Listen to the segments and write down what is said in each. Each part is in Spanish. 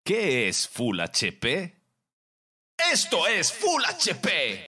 ¿Qué es Full HP? ¡Esto es Full HP!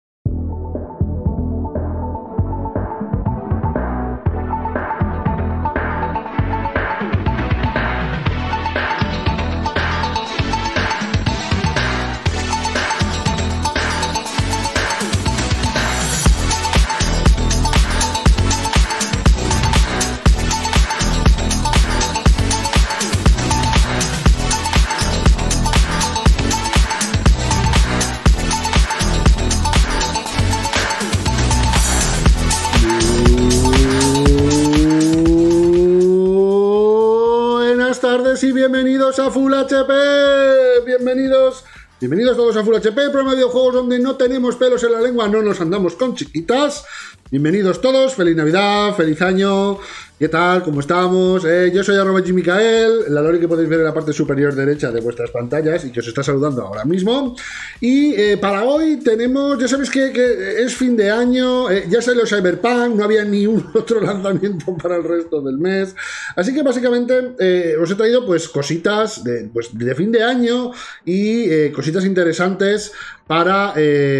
Y bienvenidos a Full HP, bienvenidos todos a Full HP, programa de videojuegos donde no tenemos pelos en la lengua, no nos andamos con chiquitas. Bienvenidos todos, feliz Navidad, feliz año. ¿Qué tal? ¿Cómo estamos? Yo soy @jmicael, la Lori que podéis ver en la parte superior derecha de vuestras pantallas y que os está saludando ahora mismo. Y para hoy tenemos, ya sabéis que es fin de año, ya salió Cyberpunk, no había ni un otro lanzamiento para el resto del mes. Así que básicamente os he traído pues cositas de fin de año y cositas interesantes para...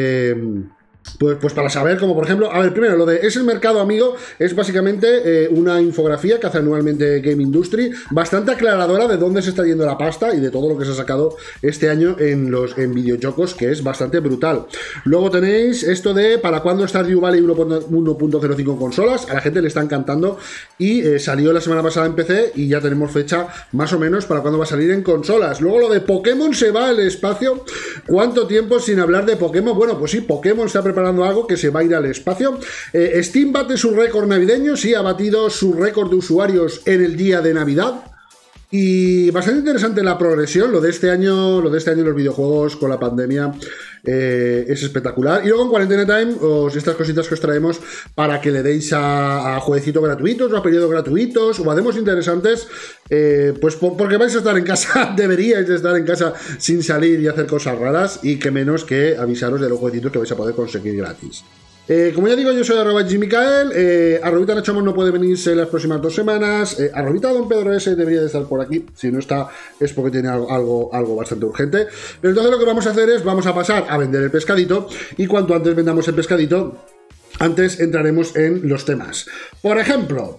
Pues para saber, como por ejemplo, a ver, primero lo de Es el mercado amigo es básicamente una infografía que hace anualmente Game Industry, bastante aclaradora de dónde se está yendo la pasta y de todo lo que se ha sacado este año en videojuegos, que es bastante brutal. Luego tenéis esto de para cuándo Stardew Valley 1.05 consolas, a la gente le está encantando y salió la semana pasada en PC y ya tenemos fecha más o menos para cuándo va a salir en consolas. Luego lo de Pokémon se va al espacio. ¿Cuánto tiempo sin hablar de Pokémon? Bueno, pues sí, Pokémon está preparando algo que se va a ir al espacio. Steam bate su récord navideño, sí, ha batido su récord de usuarios en el día de Navidad. Y bastante interesante la progresión, lo de este año en los videojuegos con la pandemia es espectacular. Y luego en Quarantena Time, estas cositas que os traemos para que le deis a jueguecitos gratuitos o a periodos gratuitos o a demos interesantes, pues porque vais a estar en casa, deberíais de estar en casa sin salir y hacer cosas raras, y que menos que avisaros de los jueguecitos que vais a poder conseguir gratis. Como ya digo, yo soy @jmicael, arrobita Nachomos no puede venirse las próximas 2 semanas, arrobita Don Pedro S debería de estar por aquí, si no está es porque tiene algo bastante urgente, pero entonces lo que vamos a hacer es, vamos a pasar a vender el pescadito, y cuanto antes vendamos el pescadito, antes entraremos en los temas. Por ejemplo,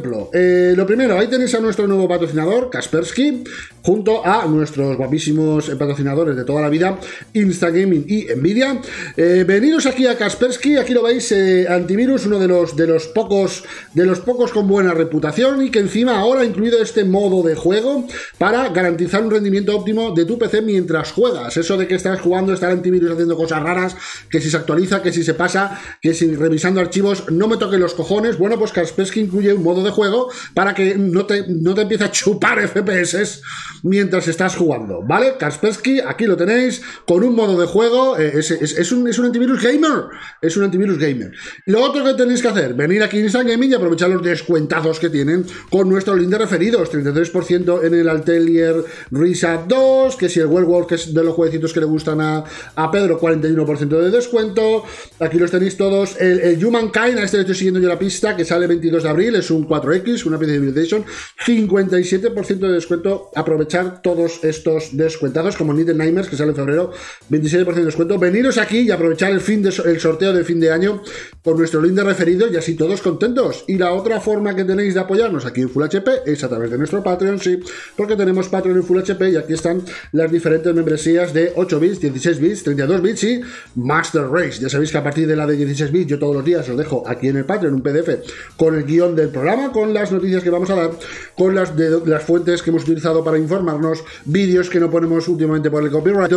lo primero, ahí tenéis a nuestro nuevo patrocinador, Kaspersky, junto a nuestros guapísimos patrocinadores de toda la vida, Instagaming y Nvidia. Veniros aquí a Kaspersky, aquí lo veis, antivirus, uno de los pocos con buena reputación, y que encima ahora ha incluido este modo de juego para garantizar un rendimiento óptimo de tu PC mientras juegas. Eso de que estás jugando, está el antivirus haciendo cosas raras, que si se actualiza, que si se pasa, que si revisando archivos, no me toquen los cojones. Bueno, pues Kaspersky incluye un modo de juego para que no te empiece a chupar FPS mientras estás jugando, ¿vale? Kaspersky, aquí lo tenéis, con un modo de juego, es un antivirus gamer, es un antivirus gamer. Lo otro que tenéis que hacer, venir aquí en Instant Gaming y aprovechar los descuentazos que tienen con nuestro link de referidos, 33% en el Atelier Reset 2, que si el Werewolf, que es de los jueguecitos que le gustan a Pedro, 41% de descuento, aquí los tenéis todos. El Humankind, a este le estoy siguiendo yo la pista, que sale el 22 de abril, es un 4X, una PC de Civilization, 57% de descuento. Aprovechar todos estos descuentados, como Little Nightmares, que sale en febrero, 27% de descuento. Veniros aquí y aprovechar el sorteo del fin de año con nuestro link de referido, y así todos contentos. Y la otra forma que tenéis de apoyarnos aquí en Full HP es a través de nuestro Patreon, sí, porque tenemos Patreon en Full HP, y aquí están las diferentes membresías de 8 bits, 16 bits, 32 bits y Master Race. Ya sabéis que a partir de la de 16 bits yo todos los días os dejo aquí en el Patreon un PDF con el guión del programa, con las noticias que vamos a dar, con las fuentes que hemos utilizado para informarnos, vídeos que no ponemos últimamente por el copyright,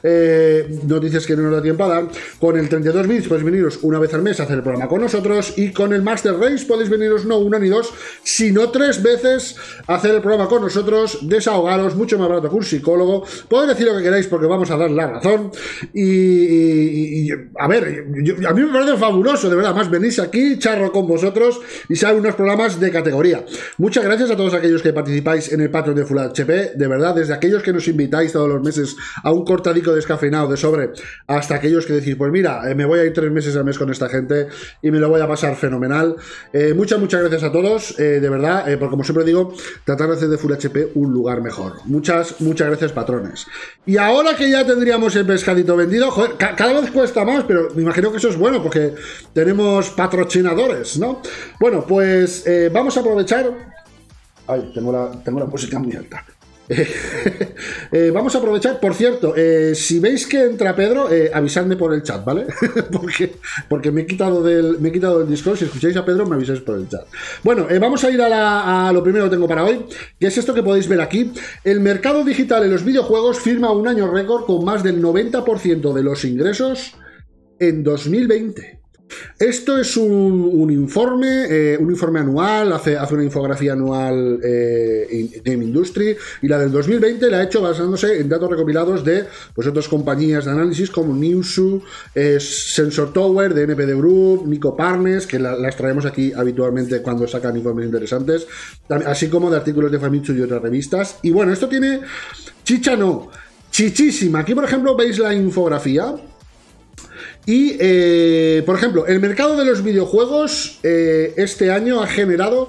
noticias que no nos da tiempo a dar. Con el 32 bits podéis veniros una vez al mes a hacer el programa con nosotros, y con el Master Race podéis veniros no una ni dos, sino 3 veces a hacer el programa con nosotros, desahogaros, mucho más barato que un psicólogo. Podéis decir lo que queráis porque vamos a dar la razón, y a ver, a mí me parece fabuloso fabuloso, de verdad. Más venís aquí, charro con vosotros y salen unos programas de categoría. Muchas gracias a todos aquellos que participáis en el Patreon de Full HP, de verdad, desde aquellos que nos invitáis todos los meses a un cortadico descafeinado de sobre, hasta aquellos que decís, pues mira, me voy a ir 3 meses al mes con esta gente y me lo voy a pasar fenomenal. Muchas gracias a todos, de verdad, porque como siempre digo, tratar de hacer de Full HP un lugar mejor. Muchas gracias, patrones. Y ahora que ya tendríamos el pescadito vendido, joder, cada vez cuesta más, pero me imagino que eso es bueno porque tenemos patrocinadores, ¿no? Bueno, pues vamos a aprovechar. Ay, tengo la música muy alta. Vamos a aprovechar, por cierto, si veis que entra Pedro, avisadme por el chat, ¿vale? porque me he quitado del Discord. Si escucháis a Pedro, me avisáis por el chat. Bueno, vamos a ir a lo primero que tengo para hoy, que es esto que podéis ver aquí. El mercado digital en los videojuegos firma un año récord con más del 90% de los ingresos en 2020. Esto es un informe anual, hace una infografía anual Game Industry, y la del 2020 la ha hecho basándose en datos recopilados de pues, otras compañías de análisis como Newzoo, Sensor Tower, de NPD Group, Nico Partners, que las traemos aquí habitualmente cuando sacan informes interesantes, así como de artículos de Famitsu y otras revistas. Y bueno, esto tiene chicha, no, chichísima. Aquí, por ejemplo, veis la infografía. Y, por ejemplo, el mercado de los videojuegos este año ha generado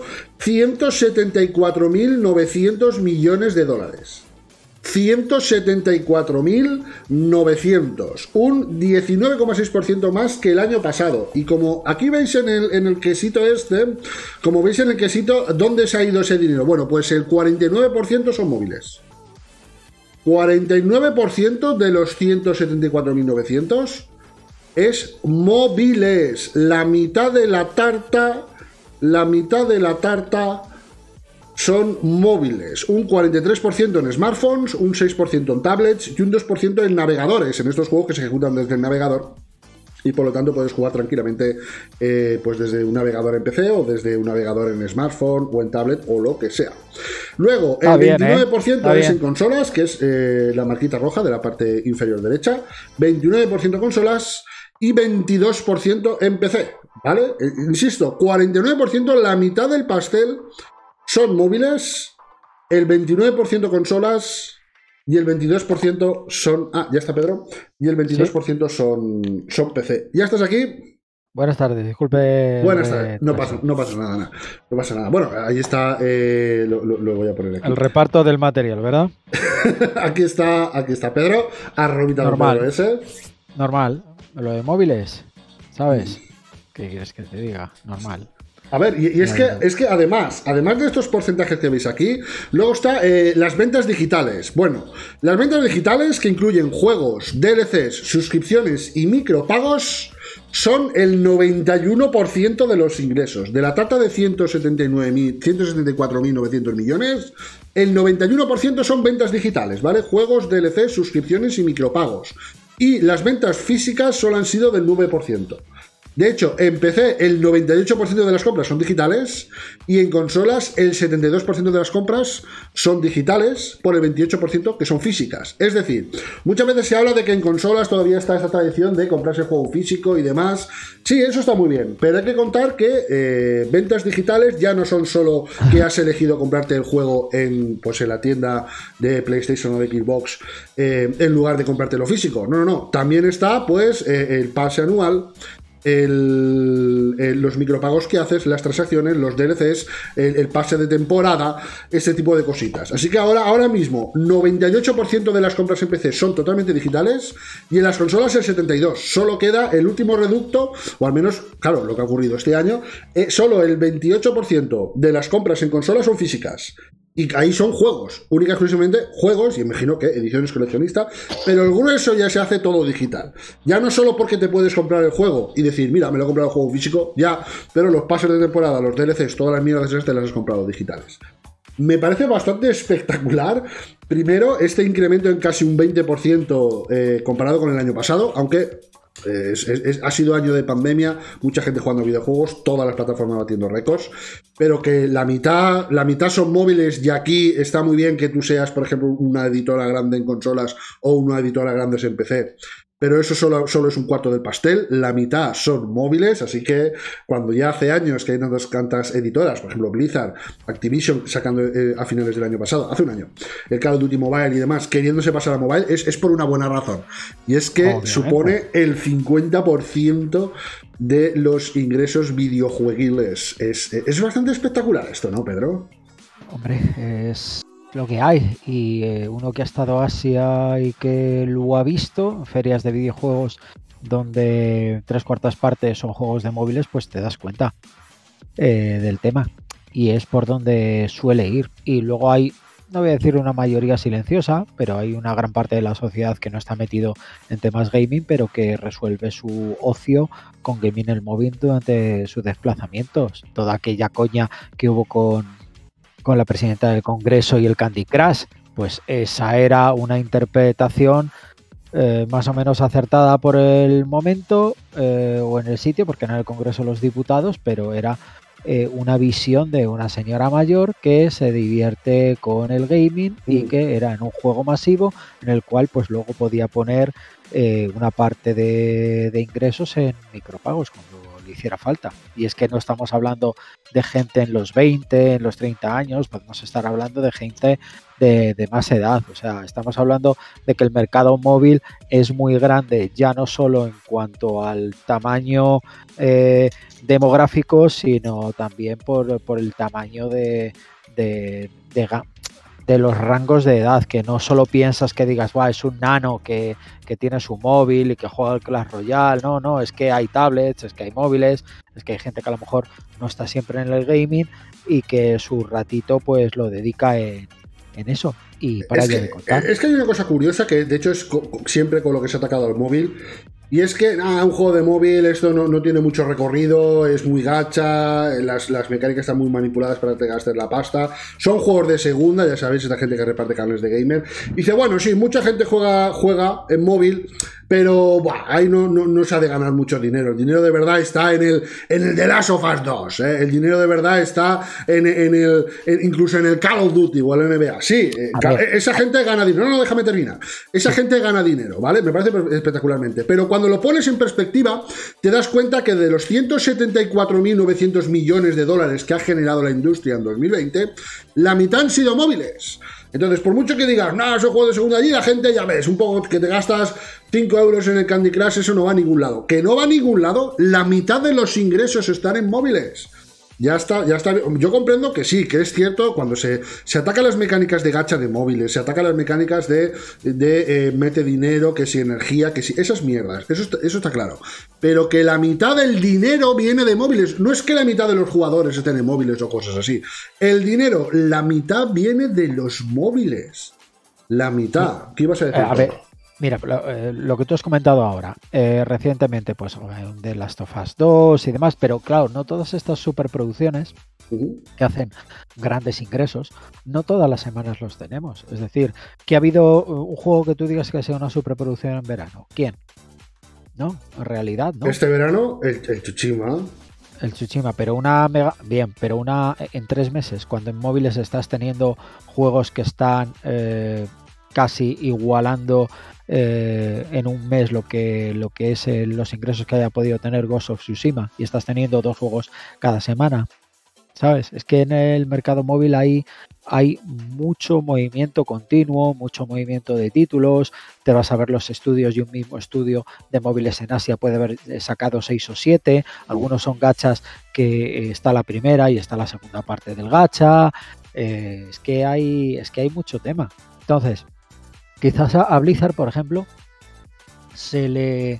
174.900 millones de dólares. 174.900, un 19,6% más que el año pasado. Y como aquí veis en el quesito como veis en el quesito, ¿dónde se ha ido ese dinero? Bueno, pues el 49% son móviles. 49% de los 174.900 es móviles. La mitad de la tarta son móviles. Un 43% en smartphones, un 6% en tablets y un 2% en navegadores, en estos juegos que se ejecutan desde el navegador. Y por lo tanto puedes jugar tranquilamente pues desde un navegador en PC o desde un navegador en smartphone o en tablet o lo que sea. Luego, el 29% es en consolas, que es la marquita roja de la parte inferior derecha. 29% consolas y 22% en PC, ¿vale? Insisto, 49%, la mitad del pastel son móviles, el 29% consolas y el 22% son... Ah, ya está Pedro. Y el 22% ¿Sí? son PC. ¿Ya estás aquí? Buenas tardes, disculpe. Buenas tardes, no pasa nada. No pasa nada. Bueno, ahí está, lo voy a poner aquí. El reparto del material, ¿verdad? aquí está Pedro, arrobita normal. Pedro ese. Normal. Lo de móviles, ¿sabes? ¿Qué quieres que te diga? Normal. A ver, y es que además de estos porcentajes que veis aquí, luego está las ventas digitales. Bueno, las ventas digitales, que incluyen juegos, DLCs, suscripciones y micropagos, son el 91% de los ingresos. De la tarta de 174.900 millones, el 91% son ventas digitales, ¿vale? Juegos, DLCs, suscripciones y micropagos. Y las ventas físicas solo han sido del 9%. De hecho, en PC el 98% de las compras son digitales y en consolas el 72% de las compras son digitales por el 28% que son físicas. Es decir, muchas veces se habla de que en consolas todavía está esta tradición de comprarse el juego físico y demás. Sí, eso está muy bien, pero hay que contar que ventas digitales ya no son solo que has elegido comprarte el juego en la tienda de PlayStation o de Xbox en lugar de comprártelo físico. No. También está pues el pase anual, los micropagos que haces, las transacciones, los DLCs, el pase de temporada, ese tipo de cositas. Así que ahora mismo 98% de las compras en PC son totalmente digitales y en las consolas el 72%. Solo queda el último reducto, o al menos, claro, lo que ha ocurrido este año, solo el 28% de las compras en consolas son físicas. Y ahí son juegos, única y exclusivamente juegos, y imagino que ediciones coleccionistas, pero el grueso ya se hace todo digital. Ya no solo porque te puedes comprar el juego y decir, mira, me lo he comprado el juego físico, ya, pero los pases de temporada, los DLCs, todas las mierdas esas te las has comprado digitales. Me parece bastante espectacular, primero, este incremento en casi un 20% comparado con el año pasado, aunque... ha sido año de pandemia, mucha gente jugando videojuegos, todas las plataformas batiendo récords, pero que la mitad son móviles, y aquí está muy bien que tú seas, por ejemplo, una editora grande en consolas o una editora grande en PC, pero eso solo es un cuarto del pastel, la mitad son móviles, así que cuando ya hace años que hay unas tantas editoras, por ejemplo Blizzard, Activision sacando a finales del año pasado, hace un año, el Call of Duty Mobile y demás, queriéndose pasar a mobile, es por una buena razón, y es que obviamente supone el 50% de los ingresos videojueguiles. Es bastante espectacular esto, ¿no, Pedro? Hombre, es lo que hay, y uno que ha estado a Asia y que lo ha visto, ferias de videojuegos donde 3/4 partes son juegos de móviles, pues te das cuenta del tema, y es por donde suele ir. Y luego hay, no voy a decir una mayoría silenciosa, pero hay una gran parte de la sociedad que no está metido en temas gaming, pero que resuelve su ocio con gaming en el móvil durante sus desplazamientos. Toda aquella coña que hubo con la presidenta del Congreso y el Candy Crush, pues esa era una interpretación más o menos acertada por el momento o en el sitio, porque no en el Congreso de los Diputados, pero era una visión de una señora mayor que se divierte con el gaming y que era en un juego masivo en el cual pues luego podía poner una parte de ingresos en micropagos cuando le hiciera falta. Y es que no estamos hablando de gente en los 20, en los 30 años, podemos estar hablando de gente de más edad. O sea, estamos hablando de que el mercado móvil es muy grande, ya no solo en cuanto al tamaño demográfico, sino también por el tamaño de los rangos de edad, que no solo piensas que digas, es un nano que tiene su móvil y que juega al Clash Royale, no, es que hay tablets, es que hay móviles, es que hay gente que a lo mejor no está siempre en el gaming y que su ratito pues lo dedica en eso. Y para ello de contar. Es que hay una cosa curiosa que de hecho es siempre con lo que se ha atacado al móvil. Y es que un juego de móvil, esto no tiene mucho recorrido, es muy gacha, las mecánicas están muy manipuladas para que te gastes la pasta, son juegos de segunda, ya sabéis, esta gente que reparte carnes de gamer. Y dice, bueno, sí, mucha gente juega en móvil, pero ahí no se ha de ganar mucho dinero. El dinero de verdad está en el The Last of Us 2, ¿eh? El dinero de verdad está incluso en el Call of Duty o el NBA. Sí, esa gente gana dinero. No, déjame terminar. Esa gente gana dinero, ¿vale? Me parece espectacularmente. Pero cuando lo pones en perspectiva, te das cuenta que de los 174.900 millones de dólares que ha generado la industria en 2020, la mitad han sido móviles. Entonces, por mucho que digas, es un juego de segunda, allí la gente, ya ves, un poco que te gastas 5 euros en el Candy Crush, eso no va a ningún lado. Que no va a ningún lado, la mitad de los ingresos están en móviles. Ya está. Yo comprendo que sí, que es cierto, cuando se atacan las mecánicas de gacha de móviles, se atacan las mecánicas de mete dinero, que si energía, que si esas mierdas, eso está claro. Pero que la mitad del dinero viene de móviles. No es que la mitad de los jugadores estén en móviles o cosas así. El dinero, la mitad viene de los móviles. La mitad. ¿Qué ibas a decir? A ver. Mira, lo que tú has comentado ahora, recientemente, pues The Last of Us 2 y demás, pero claro, no todas estas superproducciones que hacen grandes ingresos, no todas las semanas los tenemos. Es decir, que ha habido un juego que tú digas que ha sido una superproducción en verano. ¿Quién? No, en realidad, no. Este verano, el Tsushima. El Tsushima, pero pero en 3 meses, cuando en móviles estás teniendo juegos que están casi igualando en un mes lo que es los ingresos que haya podido tener Ghost of Tsushima, y estás teniendo 2 juegos cada semana, ¿sabes? Es que en el mercado móvil hay mucho movimiento continuo, mucho movimiento de títulos. Te vas a ver los estudios, y un mismo estudio de móviles en Asia puede haber sacado 6 o 7, algunos son gachas que está la primera y está la segunda parte del gacha. Es que hay mucho tema. Entonces, quizás a Blizzard, por ejemplo, se le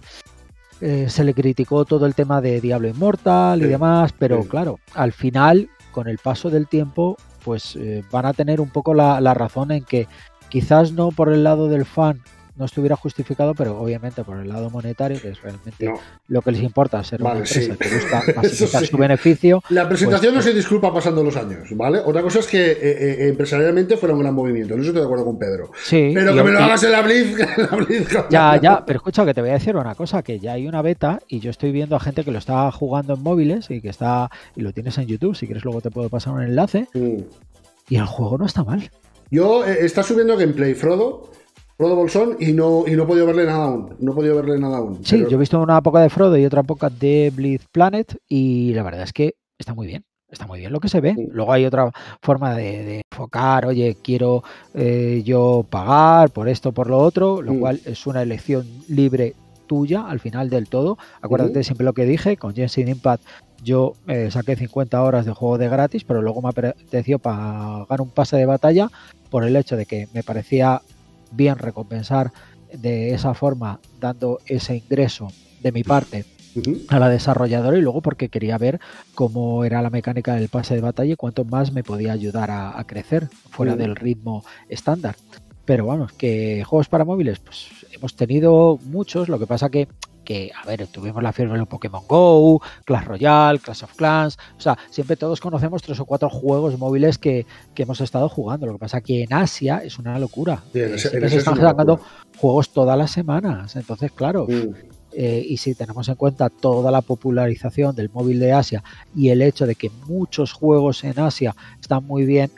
criticó todo el tema de Diablo Immortal y demás, pero claro, al final, con el paso del tiempo, pues van a tener un poco la razón en que quizás no por el lado del fan no estuviera justificado, pero obviamente por el lado monetario, que es realmente lo que les importa, ser una empresa que busca maximizar su beneficio. La presentación no se disculpa pasando los años, ¿vale? Otra cosa es que empresarialmente fuera un gran movimiento, en eso estoy de acuerdo con Pedro. Sí, pero que me lo hagas en la Blizz. Ya, pero escucha, que te voy a decir una cosa, que ya hay una beta y yo estoy viendo a gente que lo está jugando en móviles y lo tienes en YouTube, si quieres luego te puedo pasar un enlace, y el juego no está mal. Está subiendo gameplay, Frodo. Frodo Bolsón y no he podido verle nada aún. No he podido verle nada aún. Sí, pero... yo he visto una poca de Frodo y otra poca de Blitz Planet y la verdad es que está muy bien. Está muy bien lo que se ve. Luego hay otra forma de enfocar, oye, quiero yo pagar por esto, por lo otro, lo cual es una elección libre tuya al final del todo. Acuérdate siempre lo que dije, con Genshin Impact yo saqué 50 horas de juego de gratis, pero luego me apeteció pagar un pase de batalla por el hecho de que me parecía bien recompensar de esa forma, dando ese ingreso de mi parte a la desarrolladora, y luego porque quería ver cómo era la mecánica del pase de batalla y cuánto más me podía ayudar a crecer fuera del ritmo estándar. Pero vamos, que juegos para móviles, pues hemos tenido muchos, lo que pasa que a ver, tuvimos la fiebre de Pokémon Go, Clash Royale, Clash of Clans, o sea, siempre todos conocemos 3 o 4 juegos móviles que hemos estado jugando. Lo que pasa que en Asia es una locura. Siempre se están sacando juegos todas las semanas, entonces claro, y si tenemos en cuenta toda la popularización del móvil de Asia y el hecho de que muchos juegos en Asia están muy bien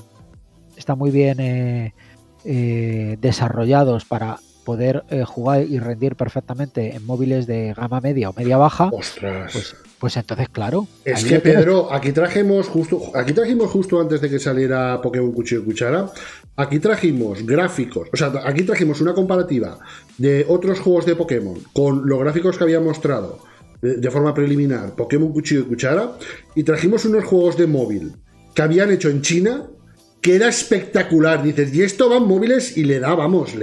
desarrollados para poder jugar y rendir perfectamente en móviles de gama media o media baja. ¡Ostras! Pues entonces, claro. Es que, Pedro, aquí trajimos justo antes de que saliera Pokémon Cuchillo y Cuchara, aquí trajimos gráficos, o sea, aquí trajimos una comparativa de otros juegos de Pokémon con los gráficos que había mostrado de forma preliminar Pokémon Cuchillo y Cuchara, y trajimos unos juegos de móvil que habían hecho en China, que era espectacular. Dices, y esto va en móviles y le da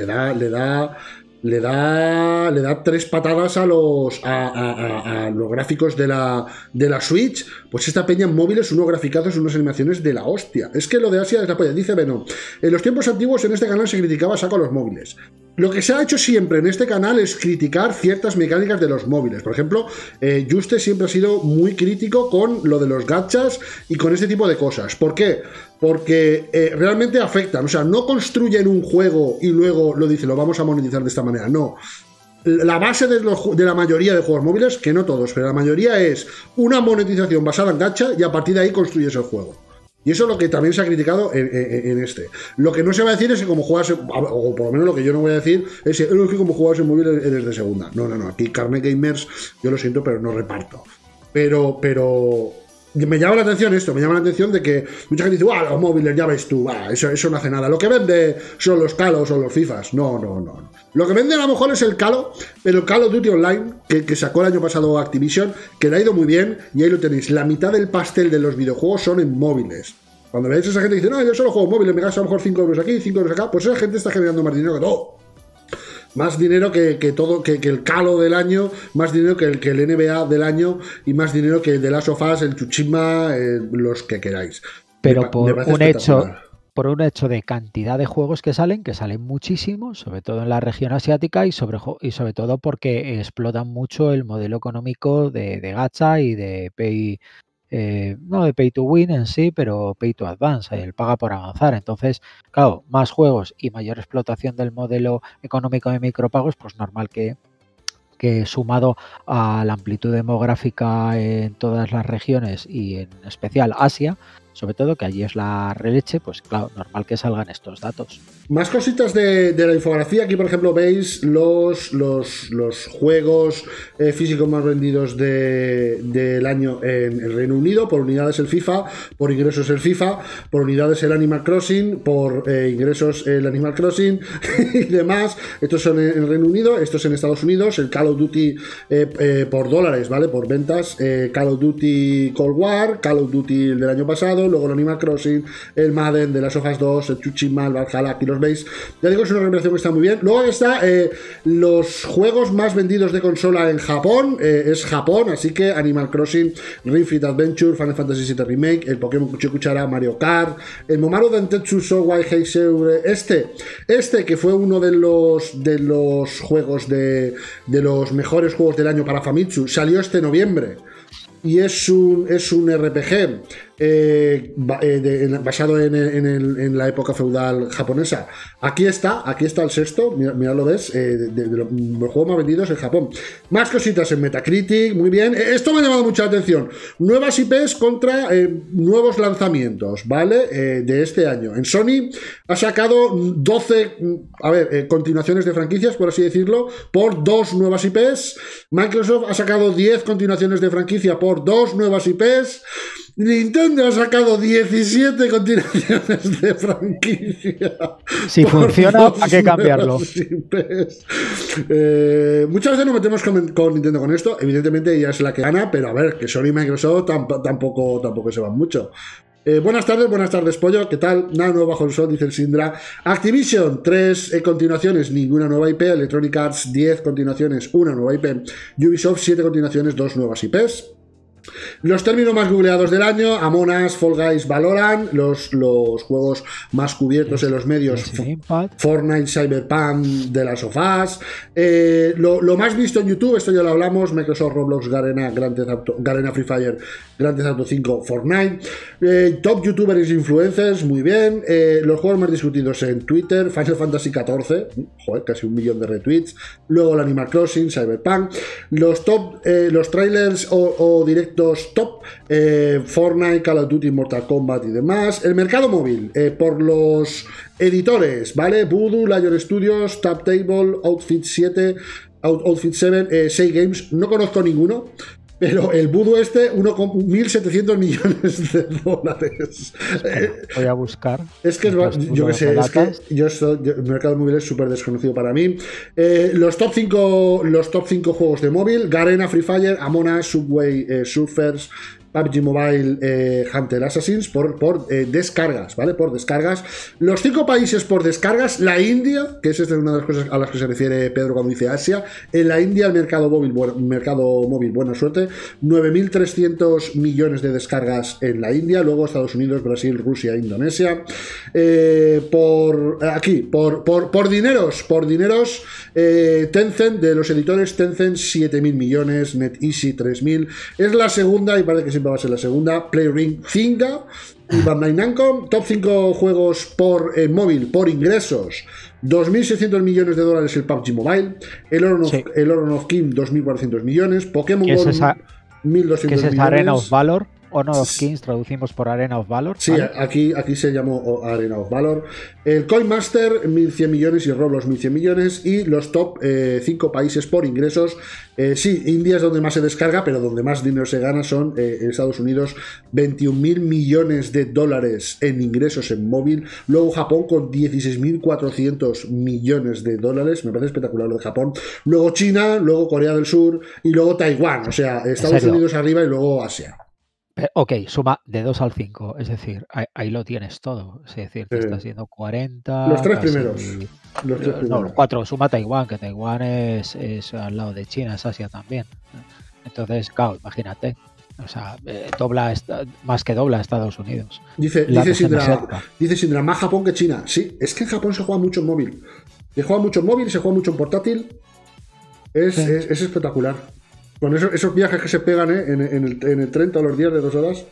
3 patadas a los gráficos de la Switch. Pues esta peña en móviles, unos graficazos, unas animaciones de la hostia. Es que lo de Asia es la polla. Dice Venom, en los tiempos antiguos en este canal se criticaba a saco a los móviles. Lo que se ha hecho siempre en este canal es criticar ciertas mecánicas de los móviles. Por ejemplo, Juste siempre ha sido muy crítico con lo de los gachas y con este tipo de cosas. ¿Por qué? Porque realmente afectan. O sea, no construyen un juego y luego lo vamos a monetizar de esta manera. No. La base de la mayoría de juegos móviles, que no todos, pero la mayoría, es una monetización basada en gacha y a partir de ahí construyes el juego. Y eso es lo que también se ha criticado en este. Lo que no se va a decir es que como juegas, o por lo menos lo que yo no voy a decir, es que como juegas en móvil eres de segunda. No. Aquí Carnet Gamers, yo lo siento, pero no reparto. Pero me llama la atención esto, me llama la atención de que mucha gente dice, los móviles, ya ves tú, eso no hace nada. Lo que vende son los Calos o los Fifas. No. Lo que vende a lo mejor es el Calo, pero el Call of Duty Online, que sacó el año pasado Activision, que le ha ido muy bien, y ahí lo tenéis. La mitad del pastel de los videojuegos son en móviles. Cuando veis a esa gente que dice, no, yo solo juego móviles, me gasto a lo mejor 5 euros aquí, 5 euros acá, pues esa gente está generando más dinero que todo. Más dinero que el Calo del año, más dinero que el NBA del año, y más dinero que el de Last of Us, el Tsushima, los que queráis. Pero por un hecho de cantidad de juegos que salen muchísimos, sobre todo en la región asiática, y sobre todo porque explotan mucho el modelo económico de gacha y de no de pay to win en sí, pero pay to advance, el paga por avanzar. Entonces, claro, más juegos y mayor explotación del modelo económico de micropagos, pues normal que sumado a la amplitud demográfica en todas las regiones y en especial Asia, sobre todo, que allí es la releche, pues claro, normal que salgan estos datos. Más cositas de la infografía. Aquí, por ejemplo, veis los juegos físicos más vendidos del año en el Reino Unido. Por unidades el FIFA, por ingresos el FIFA, por unidades el Animal Crossing, por ingresos el Animal Crossing y demás. Estos son en el Reino Unido, estos en Estados Unidos. El Call of Duty por dólares, ¿vale? Por ventas. Call of Duty Cold War, Call of Duty del año pasado, luego el Animal Crossing, el Madden, de Last of Us 2, el Tsushima, el Valhalla. Aquí los veis. Ya digo, es una revelación que está muy bien. Luego está los juegos más vendidos de consola en Japón. Es Japón, así que Animal Crossing, Ring Fit Adventure, Final Fantasy VII Remake, el Pokémon Cuchillo y Cuchara, Mario Kart, el Momaru Dentetsu Shouai Heisei, este que fue uno de los juegos de los mejores juegos del año para Famitsu, salió este noviembre. Y es un RPG basado en la época feudal japonesa. Aquí está el sexto, mira lo ves, de los juegos más vendidos en Japón. Más cositas en Metacritic, muy bien. Esto me ha llamado mucha atención. Nuevas IPs contra nuevos lanzamientos, ¿vale? De este año. En Sony ha sacado 12, continuaciones de franquicias, por así decirlo, por 2 nuevas IPs. Microsoft ha sacado 10 continuaciones de franquicia por 2 nuevas IPs. Nintendo ha sacado 17 continuaciones de franquicia. Si funciona, ¿para qué cambiarlo? Muchas veces nos metemos con Nintendo con esto. Evidentemente ella es la que gana, pero a ver, que Sony y Microsoft tampoco se van mucho. Buenas tardes, pollo. ¿Qué tal? Nada nuevo bajo el sol, dice el Sindra. Activision, 3 continuaciones, ninguna nueva IP. Electronic Arts, 10 continuaciones, una nueva IP. Ubisoft, 7 continuaciones, 2 nuevas IPs. Los términos más googleados del año: Among Us, Fall Guys, Valorant. Los juegos más cubiertos en los medios: Fortnite, Cyberpunk, The Last of Us. Lo más visto en YouTube, esto ya lo hablamos: Microsoft, Roblox, Garena, Free Fire, Grand Theft Auto 5, Fortnite. Top youtubers e influencers, muy bien. Los juegos más discutidos en Twitter: Final Fantasy XIV, casi 1 millón de retweets. Luego el Animal Crossing, Cyberpunk. Los trailers o directos top: Fortnite, Call of Duty, Mortal Kombat y demás. El mercado móvil, por los editores, ¿vale? Voodoo, Lion Studios, Tap Table, Outfit 7, 6 Games. No conozco ninguno, pero el Voodoo 1,700 millones de dólares. Voy a buscar. Es que yo qué sé, el mercado móvil es súper desconocido para mí. Los top 5 juegos de móvil: Garena, Free Fire, Among Us, Subway Surfers, PUBG Mobile, Hunter Assassins, por descargas, ¿vale? Por descargas. Los 5 países por descargas: la India, que es una de las cosas a las que se refiere Pedro cuando dice Asia. En la India el mercado móvil, buena suerte, 9.300 millones de descargas en la India. Luego Estados Unidos, Brasil, Rusia, Indonesia. Por dineros, Tencent, de los editores, Tencent 7.000 millones, NetEasy 3.000. Es la segunda, y parece que siempre va a ser la segunda. PlayRing 5 y Bandai Namco. Top 5 juegos por móvil por ingresos: 2.600 millones de dólares el PUBG Mobile. El Honor of King, 2.400 millones. Pokémon Go, 1.200 millones. Arena of Valor. Honor of Kings traducimos por Arena of Valor. Sí, ¿vale? aquí se llamó Arena of Valor. El Coinmaster, 1.100 millones, y Roblox, 1.100 millones. Y los top 5 países por ingresos. Sí, India es donde más se descarga, pero donde más dinero se gana son en Estados Unidos, 21.000 millones de dólares en ingresos en móvil. Luego Japón con 16.400 millones de dólares. Me parece espectacular lo de Japón. Luego China, luego Corea del Sur y luego Taiwán. O sea, Estados Unidos arriba y luego Asia. Ok, suma de 2 al 5, es decir, ahí lo tienes todo. Es decir, te estás yendo 40. Los 3 primeros. No, los 4, suma Taiwán, que Taiwán es al lado de China, es Asia también. Entonces, claro, imagínate. O sea, más que dobla Estados Unidos. Dice Sindra, más Japón que China. Sí, es que en Japón se juega mucho en móvil. Se juega mucho en móvil, se juega mucho en portátil. Es espectacular. Con esos viajes que se pegan en el tren todos los días de 2 horas.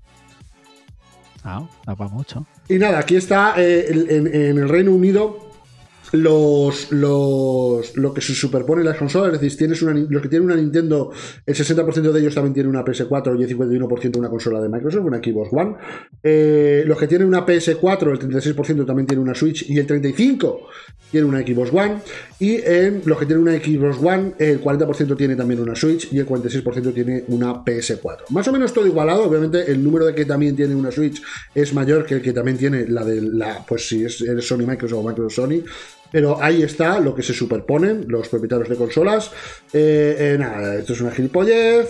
Da para mucho. Y nada, aquí está en el Reino Unido lo que se superpone en las consolas. Es decir, los que tienen una Nintendo, el 60% de ellos también tienen una PS4 y el 51% una consola de Microsoft, una Xbox One. Los que tienen una PS4, el 36% también tienen una Switch y el 35% tiene una Xbox One. Y los que tienen una Xbox One, el 40% tiene también una Switch y el 46% tiene una PS4. Más o menos todo igualado. Obviamente el número de que también tiene una Switch es mayor que el que también tiene pues si es Sony Microsoft o Microsoft Sony. Pero ahí está lo que se superponen los propietarios de consolas. Nada, esto es una gilipollez.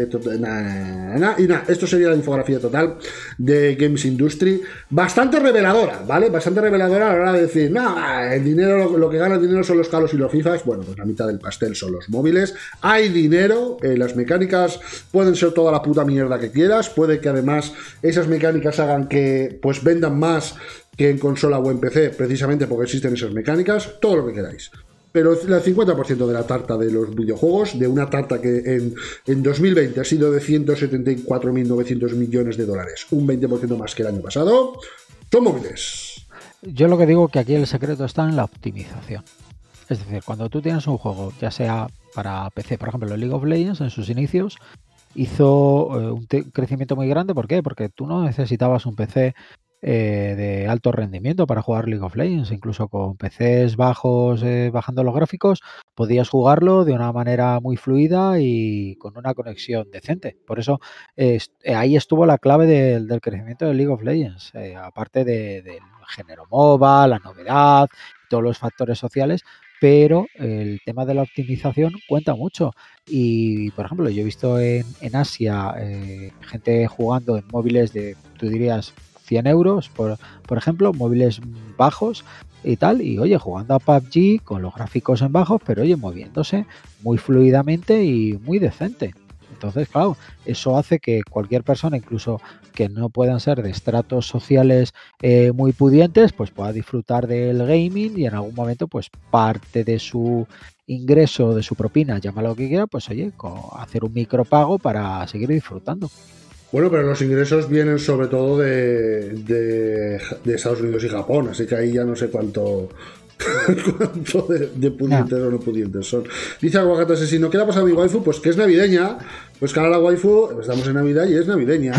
Esto sería la infografía total de Games Industry. Bastante reveladora, ¿vale? Bastante reveladora a la hora de decir, el dinero, lo que gana el dinero son los Calos y los FIFAs. Bueno, pues la mitad del pastel son los móviles. Hay dinero, las mecánicas pueden ser toda la puta mierda que quieras. Puede que además esas mecánicas hagan que pues vendan más que en consola o en PC, precisamente porque existen esas mecánicas, todo lo que queráis. pero el 50% de la tarta de los videojuegos, de una tarta que en 2020 ha sido de 174.900 millones de dólares, un 20% más que el año pasado, son móviles. Yo lo que digo que aquí el secreto está en la optimización. Es decir, cuando tú tienes un juego, ya sea para PC, por ejemplo, League of Legends en sus inicios hizo un crecimiento muy grande. ¿Por qué? Porque tú no necesitabas un PC de alto rendimiento para jugar League of Legends. Incluso con PCs bajos, bajando los gráficos, podías jugarlo de una manera muy fluida y con una conexión decente. Por eso ahí estuvo la clave del crecimiento de League of Legends. Aparte del género MOBA, la novedad, todos los factores sociales, pero el tema de la optimización cuenta mucho. Y, por ejemplo, yo he visto en Asia gente jugando en móviles de, tú dirías, 100 euros, por ejemplo, móviles bajos y tal, y oye, jugando a PUBG con los gráficos en bajos, pero oye, moviéndose muy fluidamente y muy decente. Entonces, claro, eso hace que cualquier persona, incluso que no puedan ser de estratos sociales muy pudientes, pues pueda disfrutar del gaming y en algún momento, pues parte de su ingreso, de su propina, llámalo lo que quiera, pues oye, hacer un micropago para seguir disfrutando. Bueno, pero los ingresos vienen sobre todo de Estados Unidos y Japón, así que ahí ya no sé cuánto de pudientes o no pudientes son. Dice Aguacate Asesino, ¿qué le ha pasado a mi waifu? Pues que es navideña. Pues que ahora la waifu, estamos en Navidad y es navideña.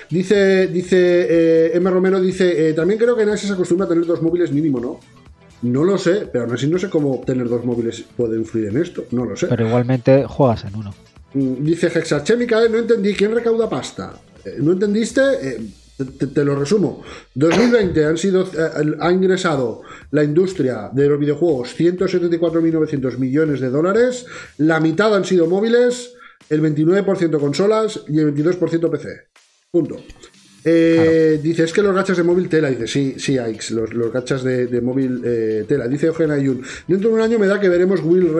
Dice M. Romero, dice, también creo que nadie se acostumbra a tener 2 móviles mínimo, ¿no? No lo sé, pero aún así no sé cómo tener 2 móviles puede influir en esto, no lo sé. Pero igualmente juegas en uno. Dice Hexachemica, no entendí, ¿quién recauda pasta? ¿No entendiste? Te lo resumo. 2020 ha ingresado la industria de los videojuegos 174.900 millones de dólares, la mitad han sido móviles, el 29% consolas y el 22% PC. Punto. Claro. Dice, es que los gachas de móvil tela. Dice, sí, Ix, los gachas de móvil tela. Dice Eugenia Ayun, dentro de un año me da que veremos Wild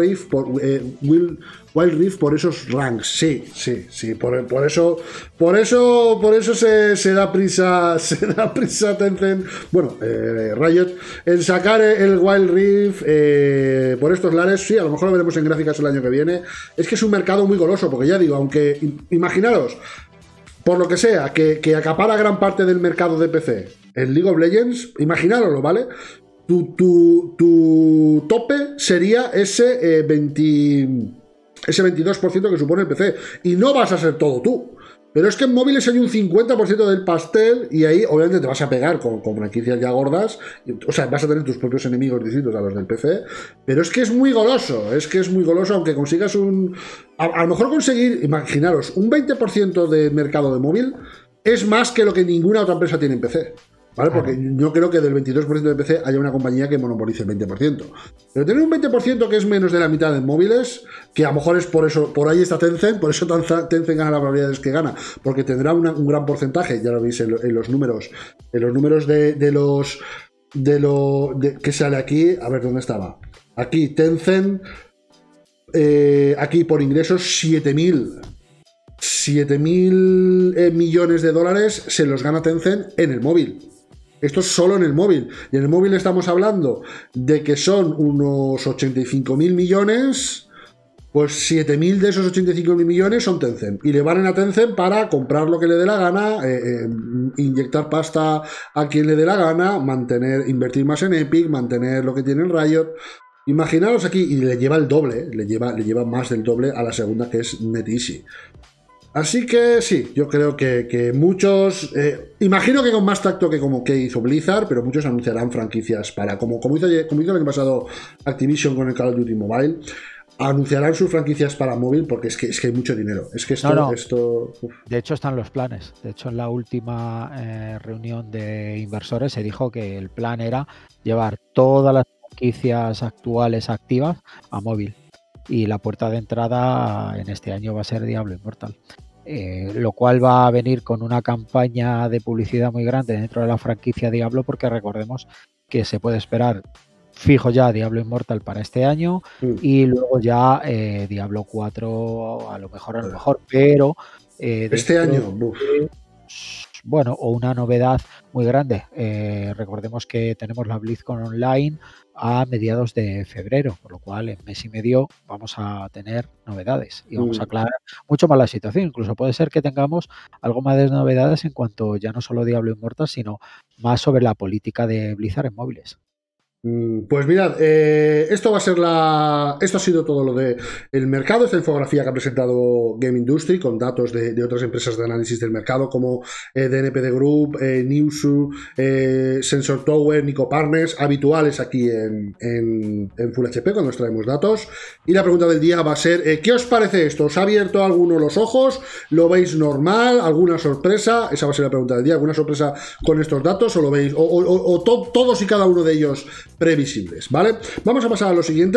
Rift por esos ranks. Sí, por eso se da prisa Tencent, bueno, Riot, en sacar el Wild Rift por estos lares. Sí, a lo mejor lo veremos en gráficas el año que viene. Es que es un mercado muy goloso, porque ya digo, aunque imaginaros, por lo que sea, que acapara gran parte del mercado de PC en League of Legends, imaginároslo, ¿vale? Tu tope sería ese 22% que supone el PC. Y no vas a ser todo tú. Pero es que en móviles hay un 50% del pastel y ahí obviamente te vas a pegar con franquicias ya gordas. O sea, vas a tener tus propios enemigos distintos a los del PC. Pero es que es muy goloso. Aunque consigas a lo mejor conseguir, imaginaros, un 20% de mercado de móvil es más que lo que ninguna otra empresa tiene en PC. ¿Vale? Porque yo creo que del 22% de PC haya una compañía que monopolice el 20%. Pero tener un 20% que es menos de la mitad de móviles, que a lo mejor es por eso, por ahí está Tencent, por eso Tencent gana las probabilidades que gana, porque tendrá un gran porcentaje, ya lo veis en los números, que sale aquí, a ver dónde estaba. Aquí Tencent, aquí por ingresos 7.000 millones de dólares se los gana Tencent en el móvil. Esto es solo en el móvil. Y en el móvil estamos hablando de que son unos 85.000 millones. Pues 7.000 de esos 85.000 millones son Tencent. Y le valen a Tencent para comprar lo que le dé la gana, inyectar pasta a quien le dé la gana, invertir más en Epic, mantener lo que tiene en Riot. Imaginaros aquí, y le lleva el doble, le lleva más del doble a la segunda, que es NetEasy. Así que sí, yo creo que muchos, imagino que con más tacto que hizo Blizzard, pero muchos anunciarán franquicias para, como hizo el año pasado Activision con el Call of Duty Mobile, anunciarán sus franquicias para móvil, porque es que hay mucho dinero. Es que esto De hecho, están los planes. De hecho, en la última reunión de inversores se dijo que el plan era llevar todas las franquicias actuales activas a móvil. Y la puerta de entrada en este año va a ser Diablo Immortal. Lo cual va a venir con una campaña de publicidad muy grande dentro de la franquicia Diablo, porque recordemos que se puede esperar fijo ya Diablo Immortal para este año y luego ya Diablo 4 a lo mejor, pero este año bueno, o una novedad muy grande. Recordemos que tenemos la BlizzCon Online a mediados de febrero, por lo cual en mes y medio vamos a tener novedades y vamos a aclarar mucho más la situación. Incluso puede ser que tengamos algo más de novedades en cuanto ya no solo Diablo Immortal, sino más sobre la política de Blizzard en móviles. Pues mirad, esto va a ser esto ha sido todo lo de el mercado, esta infografía que ha presentado Game Industry con datos de otras empresas de análisis del mercado como DNPD Group, Newzoo, Sensor Tower, Nico Partners, habituales aquí en Full HP cuando os traemos datos. Y la pregunta del día va a ser, ¿qué os parece esto? ¿Os ha abierto alguno los ojos? ¿Lo veis normal? ¿Alguna sorpresa? Esa va a ser la pregunta del día. ¿Alguna sorpresa con estos datos? ¿O lo veis? Todos y cada uno de ellos previsibles, ¿vale? Vamos a pasar a lo siguiente,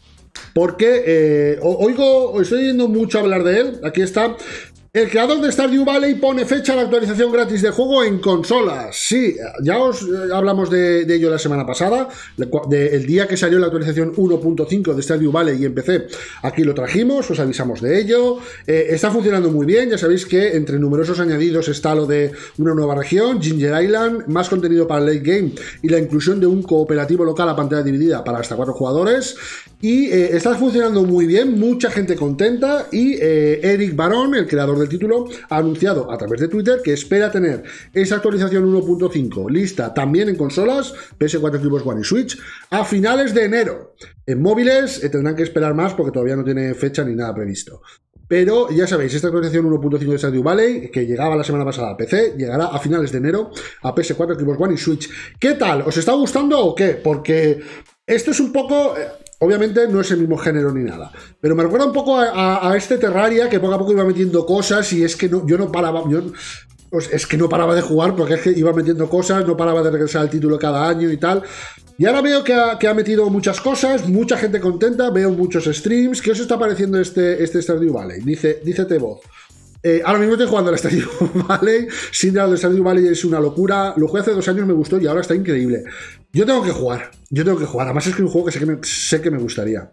porque estoy oyendo mucho hablar de él. Aquí está. El creador de Stardew Valley pone fecha a la actualización gratis de juego en consolas. Sí, ya os hablamos de ello la semana pasada, el día que salió la actualización 1.5 de Stardew Valley y en PC. Aquí lo trajimos, os avisamos de ello. Está funcionando muy bien, ya sabéis que entre numerosos añadidos está lo de una nueva región, Ginger Island, más contenido para el late game y la inclusión de un cooperativo local a pantalla dividida para hasta 4 jugadores. Y está funcionando muy bien, mucha gente contenta y Eric Barón, el creador del título, ha anunciado a través de Twitter que espera tener esa actualización 1.5 lista también en consolas, PS4, Xbox One y Switch, a finales de enero. En móviles tendrán que esperar más porque todavía no tiene fecha ni nada previsto. Pero ya sabéis, esta actualización 1.5 de Stardew Valley, que llegaba la semana pasada a PC, llegará a finales de enero a PS4, Xbox One y Switch. ¿Qué tal? ¿Os está gustando o qué? Porque esto es un poco... Obviamente no es el mismo género ni nada, pero me recuerda un poco a este Terraria que poco a poco iba metiendo cosas y es que yo no paraba de jugar porque es que iba metiendo cosas, no paraba de regresar al título cada año y tal. Y ahora veo que ha metido muchas cosas, mucha gente contenta, veo muchos streams. ¿Qué os está pareciendo este Stardew Valley? Dice T-Voz. Ahora mismo estoy jugando al Stardew Valley. Sin duda, el Stardew Valley es una locura. Lo jugué hace 2 años, me gustó y ahora está increíble. Yo tengo que jugar. Además es que es un juego que sé que me gustaría.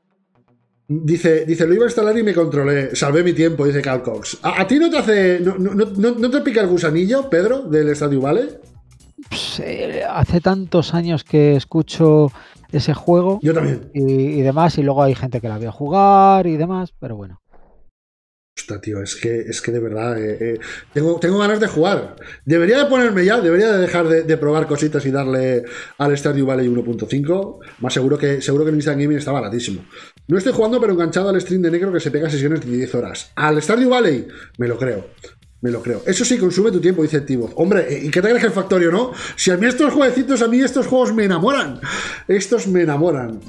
Dice, lo iba a instalar y me controlé. Salvé mi tiempo, dice Cal Cox. ¿A ti no te hace... No te pica el gusanillo, Pedro, del Stardew Valley? Pues, hace tantos años que escucho ese juego. Yo también. Y demás, y luego hay gente que la veo jugar y demás, pero bueno. Hostia, tío, es que de verdad tengo ganas de jugar. Debería de ponerme ya, debería de dejar de probar cositas y darle al Stardew Valley 1.5. Más seguro que en Instant Gaming está baratísimo. No estoy jugando, pero enganchado al stream de Necro que se pega sesiones de 10 horas. Al Stardew Valley, me lo creo. Eso sí, consume tu tiempo, dice Tiboz. Hombre, ¿y qué te crees que el Factorio, no? Si a mí estos jueguecitos, estos juegos me enamoran. Estos me enamoran.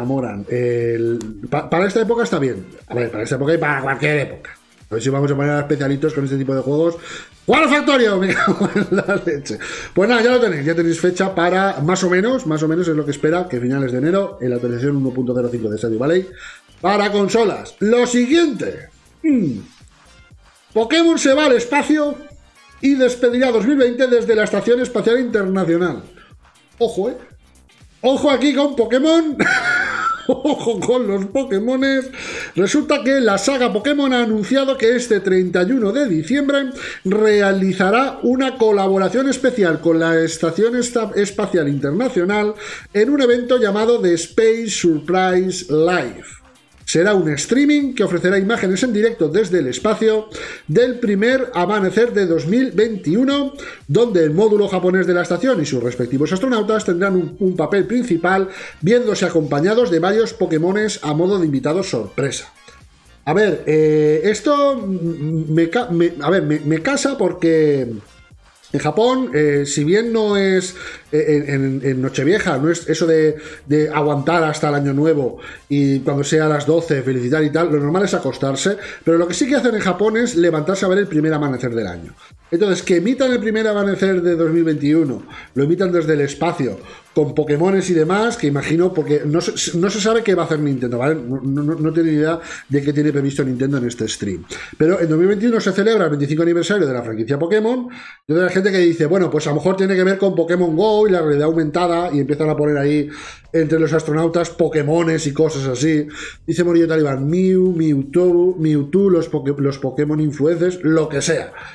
Para esta época está bien. A ver, para esta época y para cualquier época. A ver si vamos a poner a especialitos con este tipo de juegos. ¡Juan Factorio! Me cago en la leche. Pues nada, ya tenéis fecha para más o menos es lo que espera, que finales de enero, en la actualización 1.05 de Stardew Valley, para consolas. Lo siguiente. Pokémon se va al espacio y despedirá 2020 desde la Estación Espacial Internacional. Ojo, Ojo aquí con Pokémon. Ojo con los Pokémones. Resulta que la saga Pokémon ha anunciado que este 31 de diciembre realizará una colaboración especial con la Estación Espacial Internacional en un evento llamado The Space Surprise Live. Será un streaming que ofrecerá imágenes en directo desde el espacio del primer amanecer de 2021, donde el módulo japonés de la estación y sus respectivos astronautas tendrán un papel principal, viéndose acompañados de varios Pokémones a modo de invitados sorpresa. A ver, esto me casa porque... En Japón, si bien no es en Nochevieja, no es eso de aguantar hasta el año nuevo y cuando sea a las 12 felicitar y tal, lo normal es acostarse, pero lo que sí que hacen en Japón es levantarse a ver el primer amanecer del año. Entonces, que emitan el primer amanecer de 2021, lo emitan desde el espacio, con Pokémones y demás, que imagino, porque no se sabe qué va a hacer Nintendo, ¿vale? No tiene ni idea de qué tiene previsto Nintendo en este stream. Pero en 2021 se celebra el 25 aniversario de la franquicia Pokémon, y hay gente que dice, bueno, pues a lo mejor tiene que ver con Pokémon GO y la realidad aumentada, y empiezan a poner ahí entre los astronautas Pokémones y cosas así. Dice Morillo Talibán, Mewtwo, los Pokémon influencers, lo que sea.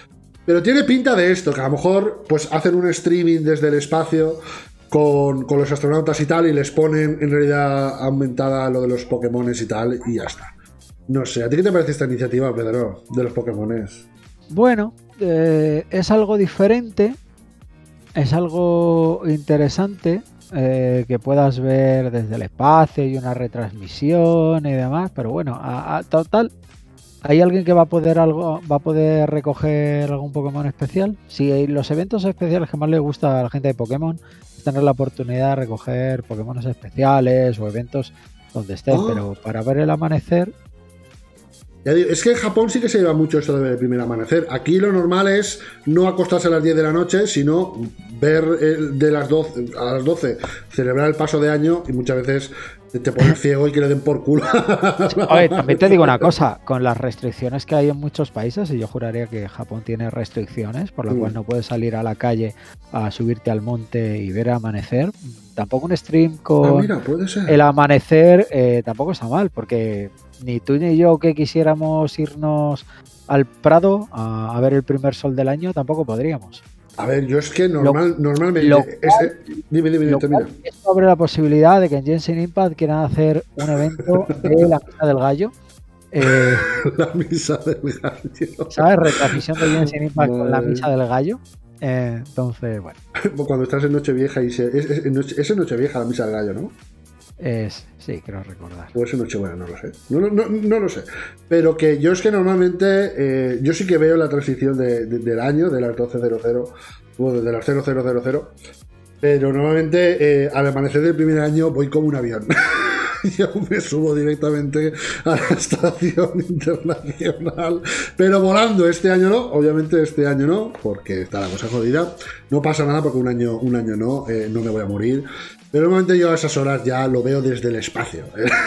Pero tiene pinta de esto, que a lo mejor pues hacen un streaming desde el espacio con los astronautas y tal, y les ponen en realidad aumentada lo de los Pokémones y tal, y ya está. No sé, ¿a ti qué te parece esta iniciativa, Pedro, de los Pokémones? Bueno, es algo diferente, es algo interesante, que puedas ver desde el espacio y una retransmisión y demás, pero bueno, total, ¿hay alguien que va a poder recoger algún Pokémon especial? Si los eventos especiales que más les gusta a la gente de Pokémon es tener la oportunidad de recoger Pokémon especiales o eventos donde estén, pero para ver el amanecer... Ya digo, es que en Japón sí que se lleva mucho esto de ver el primer amanecer. Aquí lo normal es no acostarse a las 10 de la noche, sino ver de las 12 a las 12, celebrar el paso de año, y muchas veces te pones ciego y que le den por culo. Oye, también te digo una cosa, con las restricciones que hay en muchos países, y yo juraría que Japón tiene restricciones, por lo cual no puedes salir a la calle a subirte al monte y ver el amanecer, tampoco un stream con mira, puede ser. El amanecer tampoco está mal, porque ni tú ni yo que quisiéramos irnos al Prado a ver el primer sol del año, tampoco podríamos. A ver, yo es que normalmente... Dime, termina. Esto abre la posibilidad de que en Genshin Impact quieran hacer un evento de la Misa del Gallo. La Misa del Gallo. ¿Sabes? Retransmisión de Genshin Impact con la Misa del Gallo. Entonces, bueno. Cuando estás en Nochevieja y es en Nochevieja la Misa del Gallo, ¿no? Sí, creo recordar. O es en Nochebuena, no lo sé. No lo sé. Pero que yo es que normalmente yo sí que veo la transición del año, de las 12.00, bueno, de las 0000, pero normalmente al amanecer del primer año voy como un avión. Yo me subo directamente a la estación internacional, pero volando. Este año no, obviamente este año no, porque está la cosa jodida. No pasa nada porque un año no me voy a morir. Pero normalmente yo a esas horas ya lo veo desde el espacio,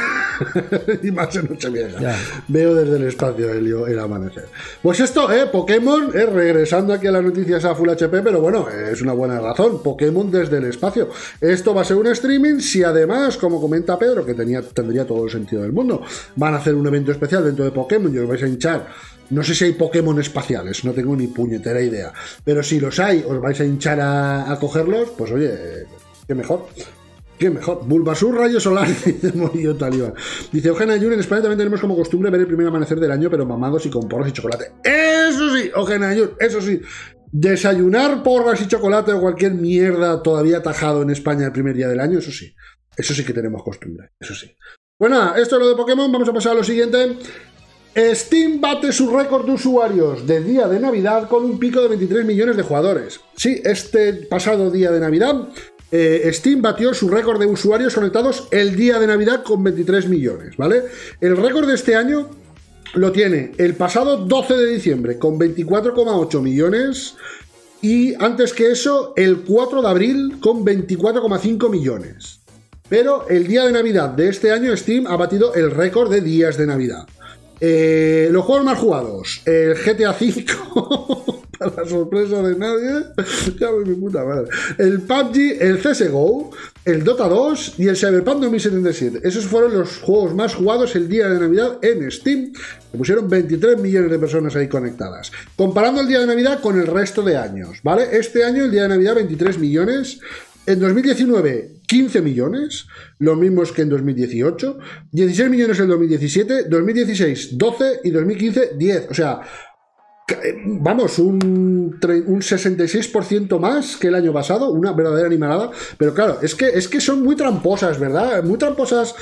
y más en Nochevieja. Yeah. Veo desde el espacio el amanecer. Pues esto, Pokémon, regresando aquí a las noticias a Full HP, pero bueno, es una buena razón. Pokémon desde el espacio. Esto va a ser un streaming, si además, como comenta Pedro, que tendría todo el sentido del mundo, van a hacer un evento especial dentro de Pokémon y os vais a hinchar. No sé si hay Pokémon espaciales, no tengo ni puñetera idea. Pero si los hay, os vais a hinchar a cogerlos, pues oye... ¿Qué mejor? ¿Qué mejor? Bulbasur, rayo solar, dice Morillo Talibán. Dice Eugenia Yun, en España también tenemos como costumbre ver el primer amanecer del año, pero mamados y con porras y chocolate. Eso sí, Eugenia Yun, eso sí. Desayunar porras y chocolate o cualquier mierda todavía atajado en España el primer día del año, eso sí. Eso sí que tenemos costumbre, eso sí. Bueno, esto es lo de Pokémon, vamos a pasar a lo siguiente. Steam bate su récord de usuarios de día de Navidad con un pico de 23 millones de jugadores. Sí, este pasado día de Navidad... Steam batió su récord de usuarios conectados el día de Navidad con 23 millones, ¿vale? El récord de este año lo tiene el pasado 12 de diciembre con 24,8 millones y antes que eso el 4 de abril con 24,5 millones. Pero el día de Navidad de este año Steam ha batido el récord de días de Navidad. Los juegos más jugados, el GTA V, para sorpresa de nadie, ya ves mi puta madre, el PUBG, el CSGO, el Dota 2 y el Cyberpunk 2077. Esos fueron los juegos más jugados el día de Navidad en Steam. Se pusieron 23 millones de personas ahí conectadas. Comparando el día de Navidad con el resto de años, ¿vale? Este año, el día de Navidad, 23 millones. En 2019, 15 millones, lo mismo que en 2018, 16 millones en 2017, 2016, 12 y 2015, 10. O sea, vamos, un 66% más que el año pasado, una verdadera animalada. Pero claro, es que son muy tramposas, ¿verdad? Muy tramposas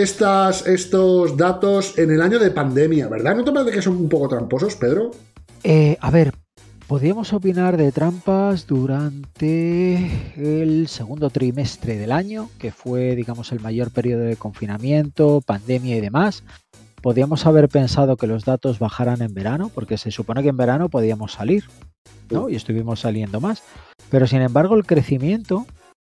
estos datos en el año de pandemia, ¿verdad? ¿No te parece que son un poco tramposos, Pedro? A ver, podríamos opinar de trampas durante el segundo trimestre del año, que fue, digamos, el mayor periodo de confinamiento, pandemia y demás. Podríamos haber pensado que los datos bajaran en verano, porque se supone que en verano podíamos salir, ¿no? Y estuvimos saliendo más. Pero sin embargo, el crecimiento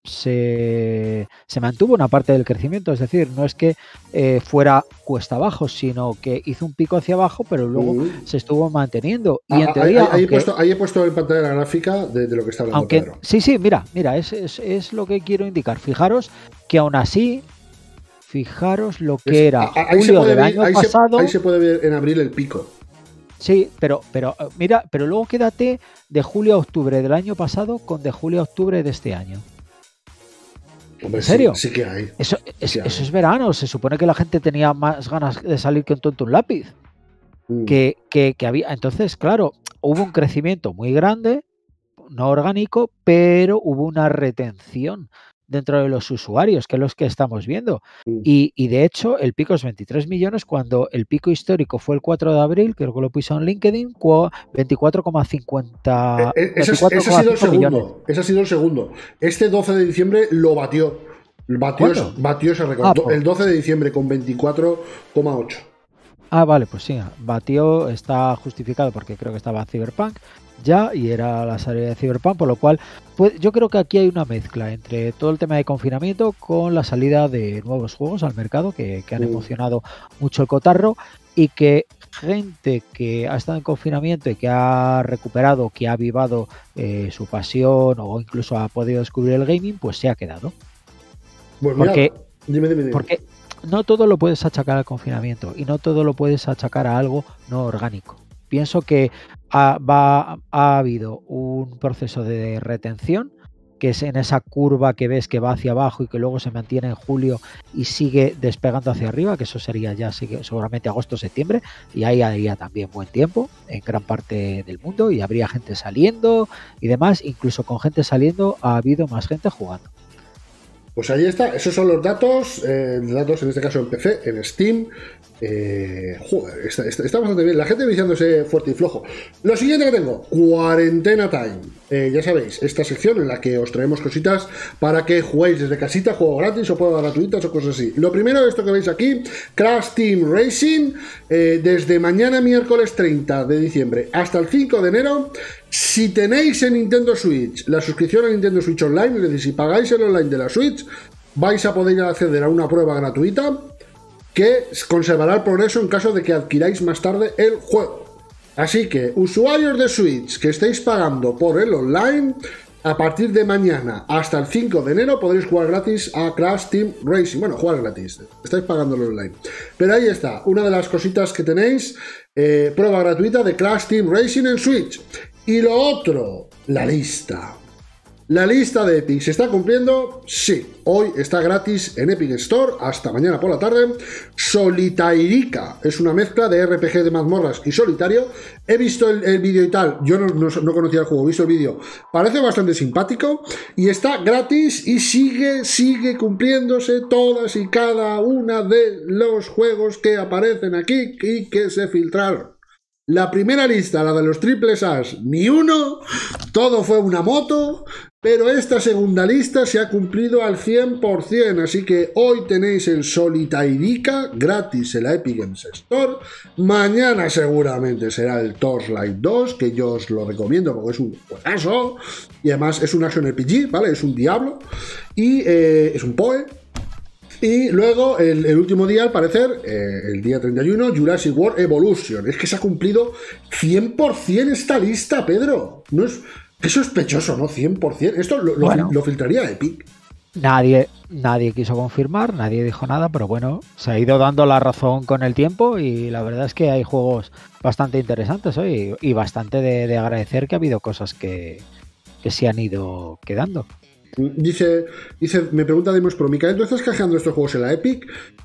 se mantuvo una parte del crecimiento, es decir, no es que fuera cuesta abajo, sino que hizo un pico hacia abajo, pero luego se estuvo manteniendo. Y en teoría, ahí he puesto en pantalla la gráfica de lo que está hablando Pedro. Sí, mira, es lo que quiero indicar. Fijaros que aún así, fijaros lo que era julio del año pasado. Ahí se puede ver en abril el pico. Sí, pero mira, pero luego quédate de julio a octubre del año pasado con de julio a octubre de este año. Hombre, ¿En serio? Sí que hay. Eso Sí hay. es verano. Se supone que la gente tenía más ganas de salir que un tonto un lápiz. Que había. Entonces, claro, hubo un crecimiento muy grande, no orgánico, pero hubo una retención dentro de los usuarios, que es los que estamos viendo. Y de hecho, el pico es 23 millones, cuando el pico histórico fue el 4 de abril, creo que lo puso en LinkedIn, 24,50 Ese ha sido el segundo. Ese ha sido el segundo. Este 12 de diciembre lo batió. Batió ese récord. El 12 de diciembre con 24,8. Ah, vale, pues sí, batió, está justificado porque creo que estaba Cyberpunk ya y era la salida de Cyberpunk, por lo cual pues, yo creo que aquí hay una mezcla entre todo el tema de confinamiento con la salida de nuevos juegos al mercado que han emocionado mucho el cotarro, y que gente que ha estado en confinamiento y que ha recuperado, que ha avivado su pasión o incluso ha podido descubrir el gaming, pues se ha quedado. Pues porque, mira, dime. Porque no todo lo puedes achacar al confinamiento y no todo lo puedes achacar a algo no orgánico. Pienso que ha habido un proceso de retención, que es en esa curva que ves que va hacia abajo y que luego se mantiene en julio y sigue despegando hacia arriba, que eso sería ya seguramente agosto, septiembre, y ahí habría también buen tiempo en gran parte del mundo y habría gente saliendo y demás. Incluso con gente saliendo ha habido más gente jugando. Pues ahí está, esos son los datos en este caso en PC, en Steam. Joder, está bastante bien. La gente viciándose fuerte y flojo. Lo siguiente que tengo, Cuarentena Time. Ya sabéis, esta sección en la que os traemos cositas para que juguéis desde casita, juego gratis o pruebas gratuitas o cosas así. Lo primero, esto que veis aquí, Crash Team Racing, desde mañana miércoles 30 de diciembre hasta el 5 de enero. Si tenéis en Nintendo Switch la suscripción a Nintendo Switch Online, es decir, si pagáis el online de la Switch, vais a poder acceder a una prueba gratuita que conservará el progreso en caso de que adquiráis más tarde el juego. Así que, usuarios de Switch que estéis pagando por el online, a partir de mañana hasta el 5 de enero podréis jugar gratis a Crash Team Racing. Bueno, jugar gratis, estáis pagando el online. Pero ahí está, una de las cositas que tenéis, prueba gratuita de Crash Team Racing en Switch. Y lo otro, la lista. La lista de Epic se está cumpliendo. Sí, hoy está gratis en Epic Store hasta mañana por la tarde. Solitairica es una mezcla de RPG de mazmorras y solitario. He visto el vídeo y tal. Yo no conocía el juego, he visto el vídeo. Parece bastante simpático y está gratis y sigue cumpliéndose todas y cada una de los juegos que aparecen aquí y que se filtraron. La primera lista, la de los triples As, ni uno, todo fue una moto, pero esta segunda lista se ha cumplido al 100%, así que hoy tenéis el Solitairica gratis en la Epic Games Store. Mañana seguramente será el Torchlight 2, que yo os lo recomiendo porque es un juegazo, y además es un action RPG, ¿vale? Es un Diablo, y es un PoE. Y luego, el último día, al parecer, el día 31, Jurassic World Evolution. Es que se ha cumplido 100% esta lista, Pedro. No es sospechoso, ¿no? 100%. Esto lo filtraría Epic. Nadie quiso confirmar, nadie dijo nada, pero bueno, se ha ido dando la razón con el tiempo y la verdad es que hay juegos bastante interesantes hoy y bastante de agradecer que ha habido cosas que se han ido quedando. Dice, me pregunta Demos Pro, Micael, ¿tú estás canjeando estos juegos en la Epic?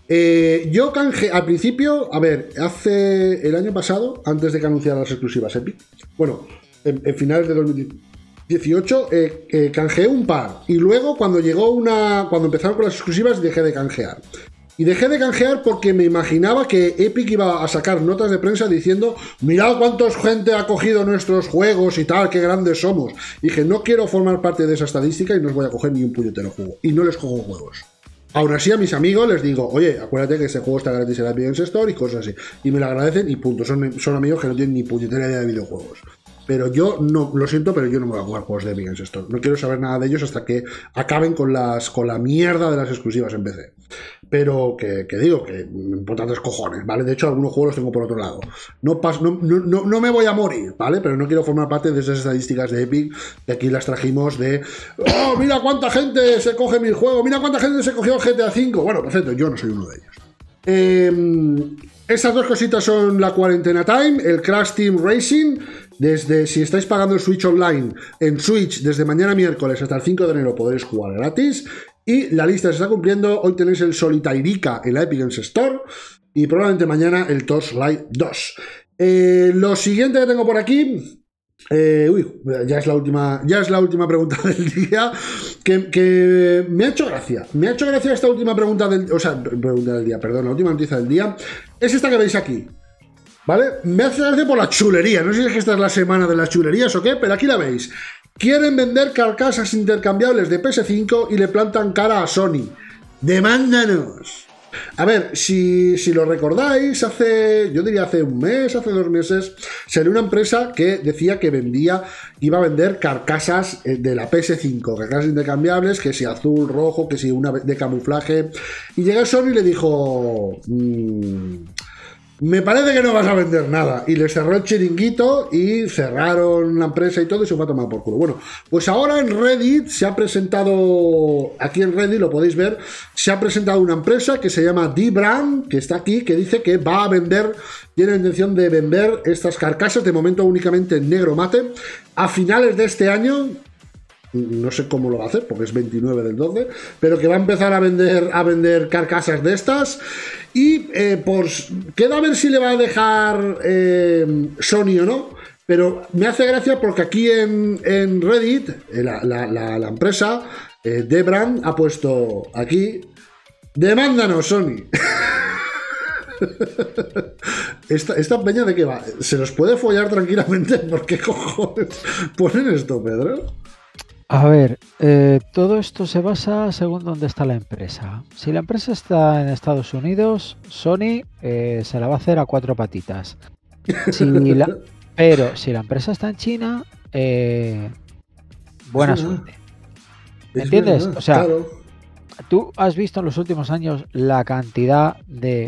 Yo canjeé al principio, a ver, hace el año pasado, antes de que anunciara las exclusivas Epic, bueno, en finales de 2018, canjeé un par, y luego cuando empezaron con las exclusivas dejé de canjear. Y dejé de canjear porque me imaginaba que Epic iba a sacar notas de prensa diciendo: mirad cuántos gente ha cogido nuestros juegos y tal, qué grandes somos. Y dije, no quiero formar parte de esa estadística y no os voy a coger ni un puñetero juego. Y no les cojo juegos. Aún así a mis amigos les digo, oye, acuérdate que este juego está gratis en la Epic Games Store y cosas así. Y me lo agradecen y punto. Son amigos que no tienen ni puñetera idea de videojuegos. Pero yo no, lo siento, pero yo no me voy a jugar juegos de Epic Games Store. No quiero saber nada de ellos hasta que acaben con la mierda de las exclusivas en PC. Pero que digo que me importan tres cojones, ¿vale? De hecho, algunos juegos los tengo por otro lado. No me voy a morir, ¿vale? Pero no quiero formar parte de esas estadísticas de Epic, que aquí las trajimos de ¡oh, mira cuánta gente se coge mi juego! ¡Mira cuánta gente se cogió el GTA V! Bueno, perfecto, yo no soy uno de ellos. Estas dos cositas son la Cuarentena Time, el Crash Team Racing. Desde, si estáis pagando el Switch Online en Switch, desde mañana miércoles hasta el 5 de enero podréis jugar gratis. Y la lista se está cumpliendo. Hoy tenéis el Solitairica en la Epic Games Store. Y probablemente mañana el Torchlight 2. Lo siguiente que tengo por aquí. Ya es la última pregunta del día. Que me ha hecho gracia. Me ha hecho gracia esta última pregunta del día, perdón, la última noticia del día. Es esta que veis aquí. ¿Vale? Me hace gracia por la chulería. No sé si es que esta es la semana de las chulerías o qué, pero aquí la veis. Quieren vender carcasas intercambiables de PS5 y le plantan cara a Sony. ¡Demándanos! A ver, si lo recordáis, hace un mes, hace 2 meses, salió una empresa que decía que iba a vender carcasas de la PS5, carcasas intercambiables, que si azul, rojo, que si una de camuflaje. Y llega Sony y le dijo... me parece que no vas a vender nada. Y les cerró el chiringuito y cerraron la empresa y todo y se fue a tomar por culo. Bueno, pues ahora en Reddit se ha presentado, aquí en Reddit lo podéis ver, se ha presentado una empresa que se llama D-Brand, que está aquí, que dice que va a vender, tiene la intención de vender estas carcasas, de momento únicamente en negro mate, a finales de este año. No sé cómo lo va a hacer, porque es 29 del 12, pero que va a empezar a vender carcasas de estas. Y queda a ver si le va a dejar Sony o no. Pero me hace gracia porque aquí en Reddit, la empresa, D-Brand, ha puesto aquí: demándanos, Sony. ¿Esta peña de qué va? ¿Se los puede follar tranquilamente? ¿Por qué cojones ponen esto, Pedro? A ver, todo esto se basa según dónde está la empresa. Si la empresa está en Estados Unidos, Sony se la va a hacer a 4 patitas. Pero si la empresa está en China, buena suerte. ¿Me entiendes? Verdad, o sea, claro. Tú has visto en los últimos años la cantidad de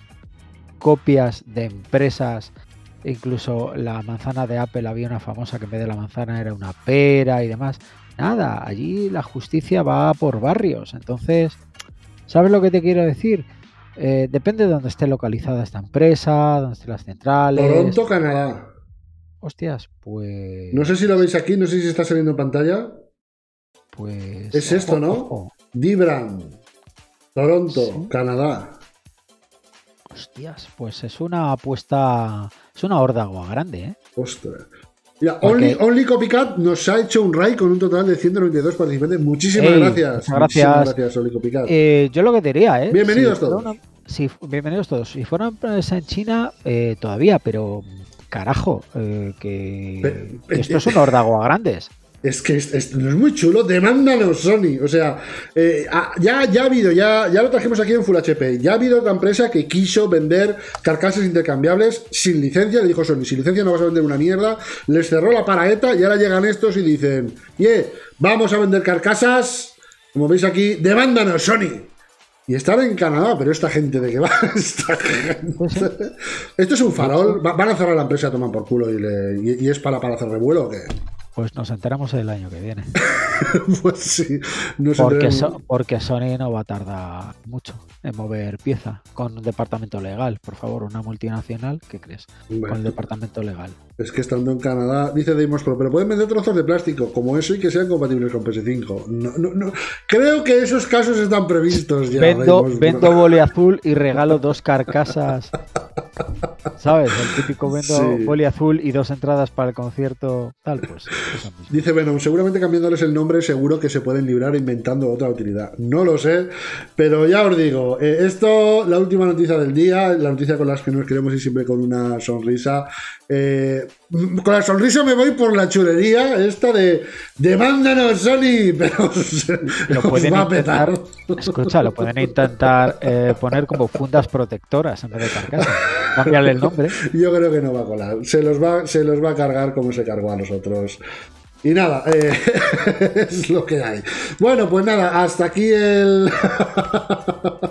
copias de empresas. Incluso la manzana de Apple, había una famosa que en vez de la manzana era una pera y demás. Nada, allí la justicia va por barrios. Entonces, ¿sabes lo que te quiero decir? Depende de dónde esté localizada esta empresa, dónde estén las centrales. Toronto, Canadá. Hostias, pues... No sé si lo veis aquí, no sé si está saliendo en pantalla. Pues... Es esto, ¿no? D-Brand, Toronto, Sí. Canadá. Hostias, pues es una apuesta... Es una horda agua grande, ¿eh? Ostras. Mira, Porque- Only Copycat nos ha hecho un raid con un total de 192 participantes. Muchísimas Ey, gracias. muchas Muchísimas gracias. gracias, Only Copycat. Yo lo que te diría, ¿eh? Bienvenidos fuera todos. bienvenidos todos. Si fuera una empresa en China, todavía, pero carajo, que esto es un horda agua grandes. Es que no es muy chulo. Demándanos, Sony. O sea, ya ha habido, ya lo trajimos aquí en Full HP. Ya ha habido otra empresa que quiso vender carcasas intercambiables sin licencia. Le dijo Sony: sin licencia no vas a vender una mierda. Les cerró la paraeta y ahora llegan estos y dicen: vamos a vender carcasas. Como veis aquí, demándanos, Sony. Y están en Canadá, pero esta gente de qué va. Esta gente. Esto es un farol. Van a cerrar la empresa a tomar por culo y es para hacer revuelo o qué. Pues nos enteramos el año que viene. Pues sí, no sé. Porque Sony no va a tardar mucho en mover pieza con un departamento legal. Por favor, una multinacional, ¿qué crees? Bueno. Con el departamento legal. Es que estando en Canadá, dice Deimos Pro, pero pueden vender trozos de plástico como eso y que sean compatibles con PS5. No. Creo que esos casos están previstos ya. Vendo Deimos Pro. boli azul y regalo 2 carcasas. ¿Sabes? El típico vendo Sí. boli azul y 2 entradas para el concierto. Tal, pues eso mismo. Dice Venom, seguramente cambiándoles el nombre seguro que se pueden librar inventando otra utilidad. No lo sé, pero ya os digo, esto, la última noticia del día, la noticia con las que nos queremos ir siempre con una sonrisa. Con la sonrisa me voy por la chulería esta de demándanos, Sony, pero Lo os pueden va a petar. intentar, escucha, lo pueden intentar poner como fundas protectoras en vez de carcasas. Cambiarle el nombre. Yo creo que no va a colar. Se los va a cargar como se cargó a nosotros. Y nada, es lo que hay. Bueno, pues nada, hasta aquí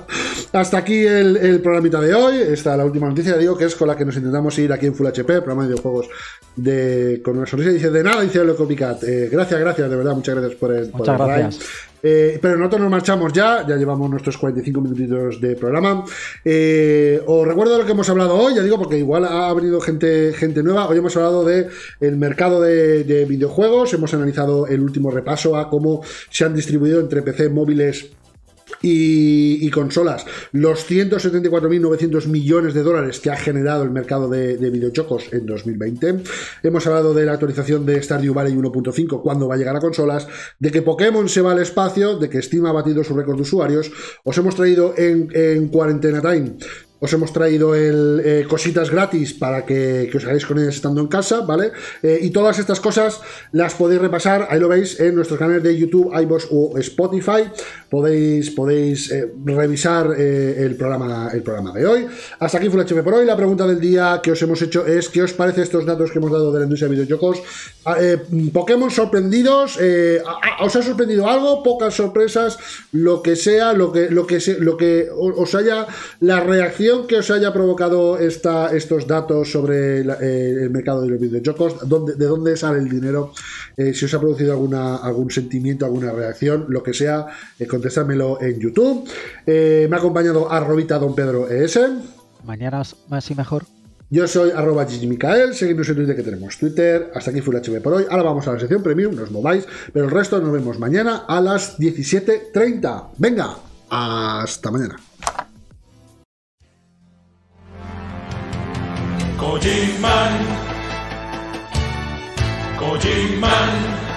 hasta aquí el programita de hoy. Esta la última noticia, digo, que es con la que nos intentamos ir aquí en Full HP, programa de videojuegos con una sonrisa. Dice, de nada, dice el Copycat. Gracias, de verdad, muchas gracias por el gracias. Pero nosotros nos marchamos ya llevamos nuestros 45 minutitos de programa. Os recuerdo lo que hemos hablado hoy, ya digo, porque igual ha venido gente nueva. Hoy hemos hablado del mercado de videojuegos, hemos analizado el último repaso a cómo se han distribuido entre PC, móviles y consolas los 174.900 millones de dólares que ha generado el mercado de videojuegos en 2020. Hemos hablado de la actualización de Stardew Valley 1.5, cuándo va a llegar a consolas, de que Pokémon se va al espacio, de que Steam ha batido su récord de usuarios. Os hemos traído en Cuarentena Time, os hemos traído cositas gratis para que os hagáis con ellas estando en casa, ¿vale? Y todas estas cosas las podéis repasar, ahí lo veis, en nuestros canales de YouTube, iVoox o Spotify. Podéis revisar el programa de hoy. Hasta aquí Full HP por hoy. La pregunta del día que os hemos hecho es: ¿qué os parece estos datos que hemos dado de la industria de videojuegos? Pokémon sorprendidos, ¿os ha sorprendido algo? Pocas sorpresas, lo que sea, lo que os haya, la reacción que os haya provocado estos datos sobre el mercado de los videojuegos, de dónde sale el dinero, si os ha producido algún sentimiento, alguna reacción, lo que sea, contestármelo en YouTube. Me ha acompañado @DonPedroES. Mañana más y mejor. Yo soy @GigiMicael, seguidnos en Twitter, que tenemos Twitter. Hasta aquí Full HP por hoy. Ahora vamos a la sección Premium, no os mováis, pero el resto nos vemos mañana a las 17:30. Venga, hasta mañana. Kojima.